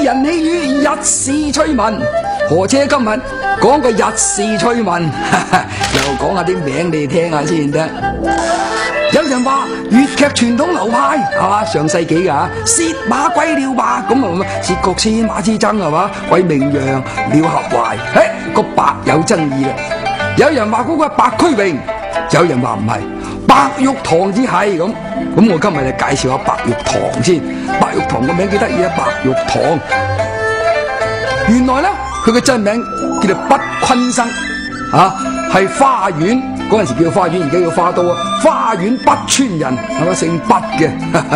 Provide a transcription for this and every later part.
人喜語，日事趣聞。何車今日講個日事趣聞，又講下啲名你聽下先得。有人話粵劇傳統流派係嘛，上世紀㗎薛馬鬼廖吧，咁啊薛覺先馬之爭係嘛，韋明陽廖合懷，個白有爭議啦。有人話嗰個係白駒榮，有人話唔係白玉堂至係咁。咁我今日就介紹下白玉堂先。白玉堂個名幾得意啊，白玉堂。原來咧佢嘅真名叫做畢昆生啊，係花縣嗰陣時叫花縣，而家叫花都啊。花縣畢村人係咪姓畢嘅？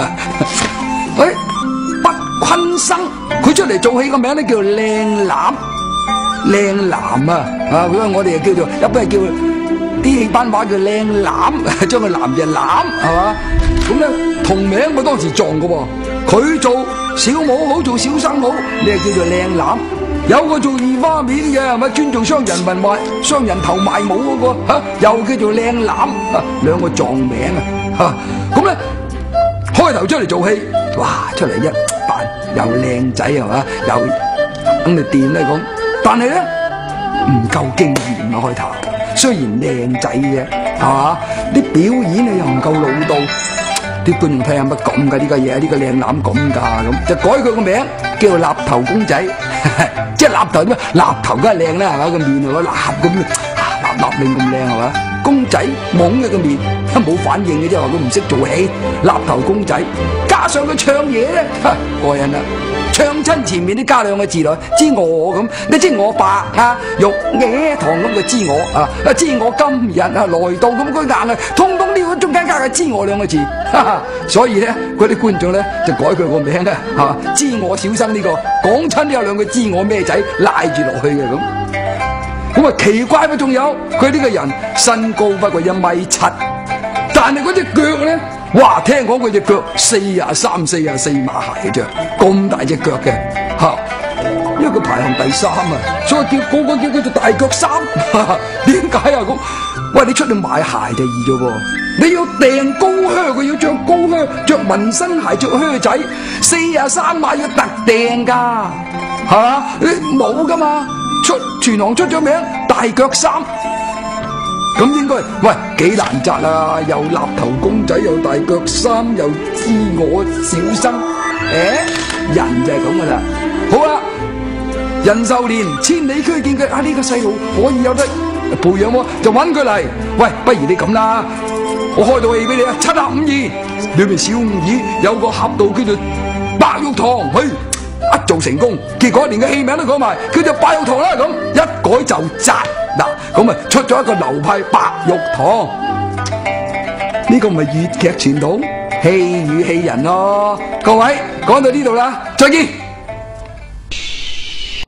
畢昆生佢出嚟做戲個名咧叫靚男，靚男啊！所以我哋又叫做一般係叫啲戲班話叫靚男，將個男就攬係嘛？咁咧同名我當時撞嘅喎，佢做小武好，做小生好，你係叫做靚男。有個做二花面嘅係咪專做雙人文賣、雙人頭賣帽嗰個又叫做靚男，兩個撞名啊！咁咧開頭出嚟做戲，哇！出嚟一扮又靚仔係嘛，又肯定掂咧咁，但係咧唔夠經驗啊開頭。雖然靚仔嘅係嘛，啲表演又唔夠老道，啲觀眾睇下乜咁㗎呢個嘢？呢個靚男咁㗎咁，就改佢個名叫做立頭公仔。即係立頭咩？立頭梗係靚啦，係嘛，個面係嘛立咁，立令咁靚係嘛？公仔懵嘅個面，冇反應嘅啫，話佢唔識做戲。立頭公仔，加上佢唱嘢咧，過癮啦！唱親前面都加兩個字落，知我咁，你知我白啊，玉野堂咁佢知我啊，知我今日啊來到咁佢硬啊，通通呢個中間加個知我兩個字，所以咧嗰啲觀眾咧就改佢個名咧，係嘛？知我小生呢個講親都有兩個知我咩仔賴住落去嘅咁。咁啊奇怪嘅仲有佢呢個人身高不過1.7米，但係嗰隻腳咧。哇！聽講佢隻腳43、44碼鞋嘅啫，咁大隻腳嘅嚇，因為佢排行第3啊，所以叫個個叫佢做大腳三。點解啊咁？喂，你出去買鞋就易咗喎，你要訂高靴，佢要着高靴，着紋身鞋，着靴仔，43碼要特訂㗎，係嘛？你冇㗎嘛？全行出咗名大腳三。咁應該喂幾難擇啊！又立頭公仔，又大腳三，又知我小生，人就係咁噶啦。好啦，人壽年千里駒見佢啊！呢個細路可以有得培養喎，就揾佢嚟。喂，不如你咁啦，我開套戲俾你啊！752裏面小五兒有個俠盜叫做白玉堂，一做成功，結果連個戲名都改埋，叫做白玉堂啦。咁一改就窄。嗱，咁啊出咗一個流派白玉堂，呢個咪粵劇傳統戲語戲人咯。各位講到呢度啦，再見。